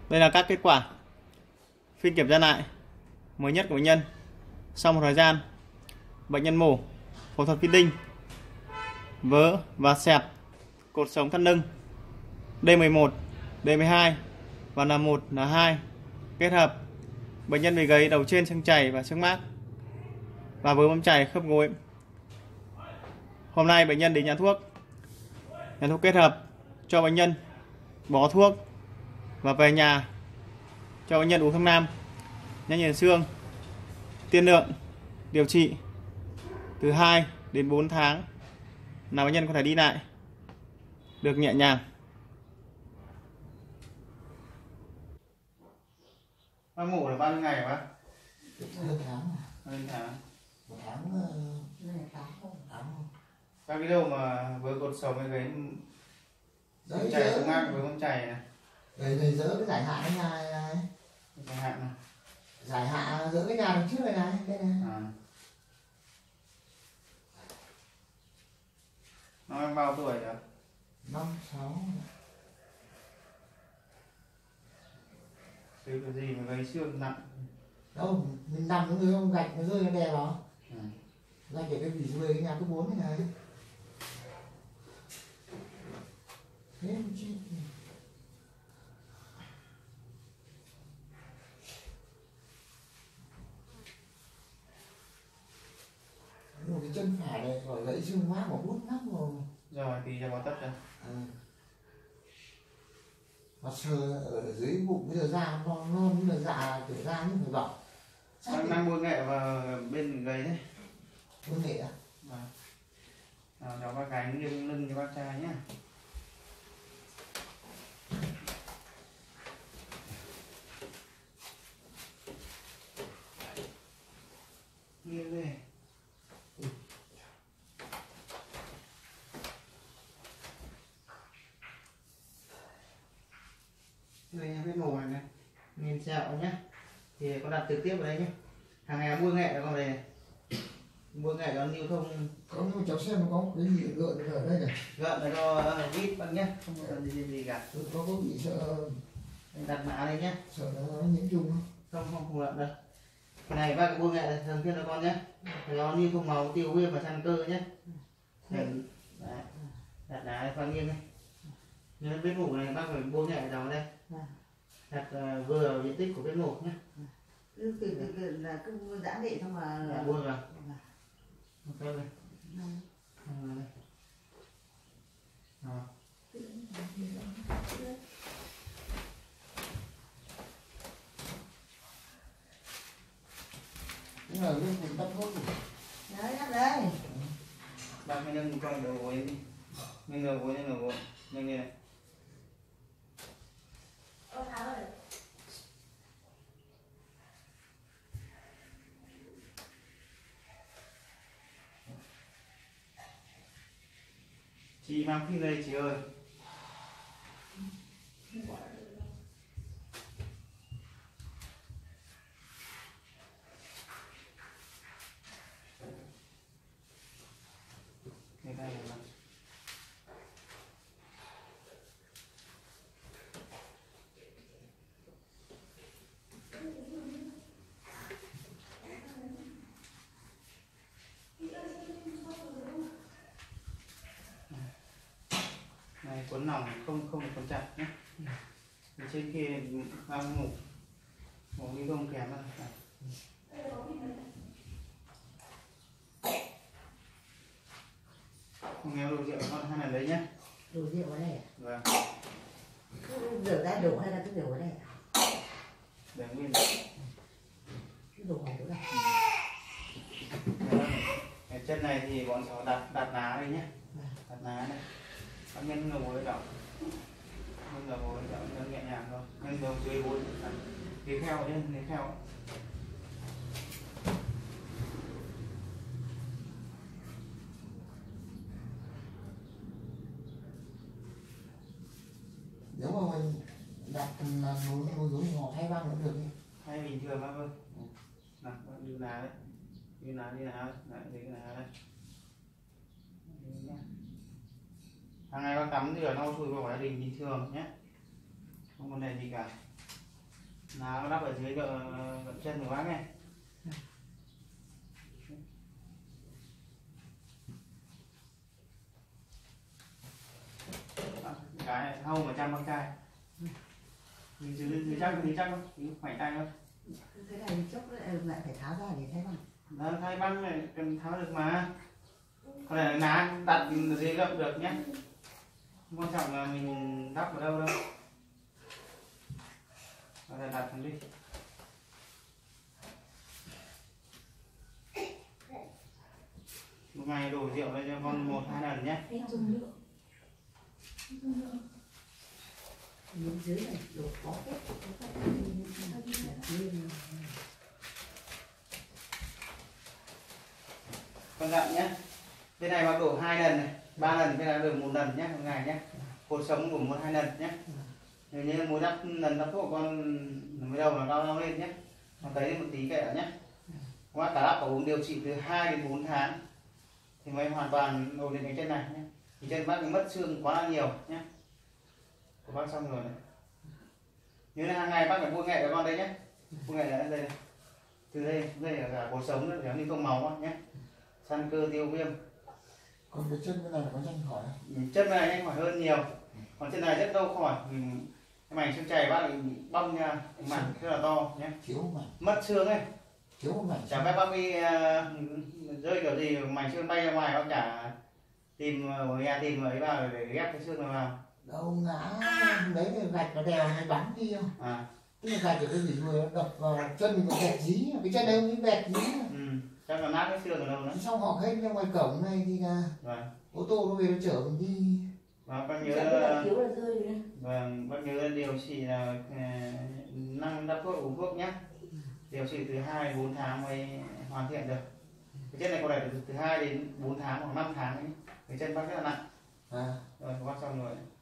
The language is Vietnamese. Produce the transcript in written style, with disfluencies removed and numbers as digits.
Đây là các kết quả phiên kiểm tra lại mới nhất của bệnh nhân. Sau một thời gian, bệnh nhân mổ phẫu thuật fitting vỡ và xẹp cột sống thắt lưng D11, D12 và N1, N2 kết hợp. Bệnh nhân bị gãy đầu trên xương chảy và xương mác và vớ bấm chảy khớp gối. Hôm nay bệnh nhân đến nhà thuốc kết hợp cho bệnh nhân bó thuốc và về nhà cho bệnh nhân uống thuốc nam nhanh nhẹn xương, tiên lượng điều trị từ 2 đến 4 tháng là bệnh nhân có thể đi lại được nhẹ nhàng. Bác mổ là bao nhiêu ngày hả bác? Hơn tháng. Hơn tháng. Một tháng tháng. Các cái đâu mà với cột sống với cái chảy xuống ngang với con chảy này. Đây dỡ cái giải hạ cái nhà này. Giải hạ này. Giải hạ dỡ cái nhà đằng trước này này, đây này. Nó em bao tuổi rồi? 5, 6. Cái gì mà gây xương nặng? Đâu, mình nằm nó rơi gạch nó rơi cái đè vào. Gạch để cái vỉ rơi cái nhà cấp 4 này này. Thế mà chết. Một cái chân phải này gọi gãy xương mác mà bút lắm rồi. Rồi thì cho vào tất ra. Mà sờ ở dưới bụng bây giờ da non như là dạ kiểu da như phải bỏng. Đang bôi nghệ vào bên gầy đấy. Bôi nghệ à? Đó bác gánh nghiêng lưng cho bác trai nhé. Nghiêng đây. Đây nha, cái màu này nhìn sẹo nhé, thì có đặt trực tiếp vào đây nhé. Hàng ngày bôi nghệ là con này, bôi nghệ nó lưu thông. Có nhưng mà cháu xem nó có cái gì gợn ở đây này. Gợn là do vít bác nhé, không có gì cả. Có bị sợ đặt mã đây nhé, sợ nó nhiễm trùng không? Không lợn đâu. Cái này bác bôi nghệ thường xuyên cho con nhé, nó lưu thông máu tiêu viêm và sang cơ nhé. Đặt đá này khoan nghiêng này. Nên vết mổ này bác phải bôi nghệ vào đây. Đặt vừa diện tích của vết mổ nhé. Là cứ giãn vậy xong mà bôi vào. Ok này. Đúng là lúc mình bắt thuốc đấy nhắc đây. Bác hãy nâng con đầu gối đi. Nâng đầu gối, nâng như này. Chị mang phim đây chị ơi. Này cuốn nòng không cuốn chặt nhé. Trên kia đang ngủ đi không kèm đâu. Không nghe đồ rượu con hay là lấy nhé. Đồ rượu ở đây à? Vâng. Rửa ra đổ hay là cứ rửa ở đây à? Để nguyên. Cái đồ này chỗ này. Cái chân này thì bọn cháu đặt ná đây nhé. Đặt ná đây. Bác nhân ngồi với cậu. Không ngồi với cậu, nó nhẹ nhàng thôi. Nhân đầu dưới bối. Đi theo nhé, đi theo. nếu mà mình đặt là nối giống họ thay băng cũng được. Hay bình thường bác ơi. Nào, bác đưa ná đấy. Đưa ná đi nào, lại lấy cái ná đây. Hàng ngày bác tắm rửa lau chùi vào gia đình bình thường nhé. không vấn đề gì cả. Nó đắp ở dưới gậm chân của bác này. Cái hâu mà chăm băng chai dưới chắc không, khoảnh tay thôi. Cái này chốc lại phải tháo ra để thay băng. Đó, thay băng này cần tháo được mà. Còn này ná đặt dưới gậm được nhé. Quan trọng là mình đắp ở đâu đâu. Rồi đặt xuống đi. Một ngày đổ rượu lên cho con 1-2 lần nhé. Miếng dưới này đổ có hết. Con dặn nhé. Bên này bác đổ 2 lần này, 3 lần, bên này đổ 1 lần nhé, một ngày nhé. Cột sống đổ 1-2 lần nhé. Nếu như muốn lần đắp thuốc con mới đầu là đau lên nhé. Còn thấy một tí kệ nhé. Các cả lắp có uống điều trị từ 2 đến 4 tháng thì mới hoàn toàn ổn định cái chân này nhé. Thì chân bác mất xương quá là nhiều nhé. Của bác xong rồi này. Nhớ là hàng ngày bác phải bôi nghệ cho con đấy nhé. Bôi nghệ là đây này. Từ đây là cả cột sống nữa để nó đi thông máu nhé. Săn cơ tiêu viêm. Còn cái chân bên này có nhanh khỏi không? Chân này nhanh khỏi hơn nhiều. Còn chân này rất lâu khỏi. Cái mảnh xương chày bác bị bong nha, mảnh rất là to nhé. Thiếu mảnh. Mất xương ấy. Thiếu mảnh. Chả biết bác bị rơi kiểu gì mảnh xương bay ra ngoài, bác chả tìm ở nhà tìm ấy vào để ghép cái xương này vào. Đâu ngã lấy cái gạch nó đèo nó bắn đi không? À. Tức là gạch ở cái gì vừa đập vào chân mình có bẹt dí, cái chân đây mới bẹt dí. Chắc là nát cái xương ở đâu nữa. Xong họ hết ra ngoài cổng này thì là ô tô nó về nó chở mình đi. Và bác nhớ bác nhớ điều trị là năng đắp thuốc uống thuốc nhé. Điều trị từ 2 đến 4 tháng mới hoàn thiện được. Cái chân này có thể từ 2 đến 4 tháng hoặc 5 tháng ấy. Cái chân bác rất là nặng. Rồi bác xong rồi.